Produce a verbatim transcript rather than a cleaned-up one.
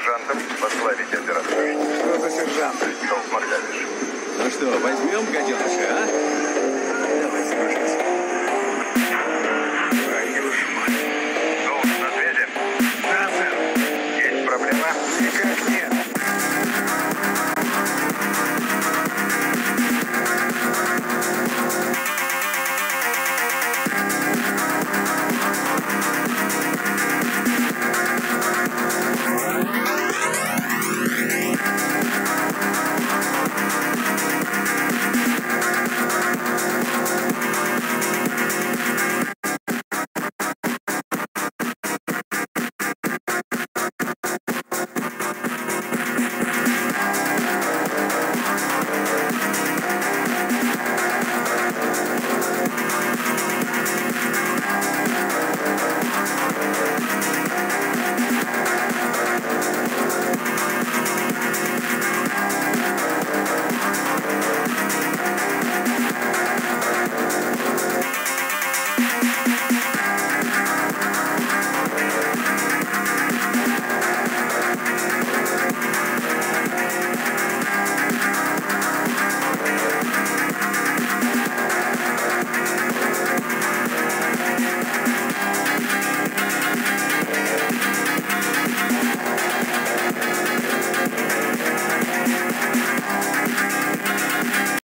сержантом возглавить операцию. Что за сержант? Долг Магдалиш. Ну что, возьмем гаденыша, а? Давай, соглашайся. Твою ж мать. Долг на связи? Да, сэр. Есть проблема? Никак нет.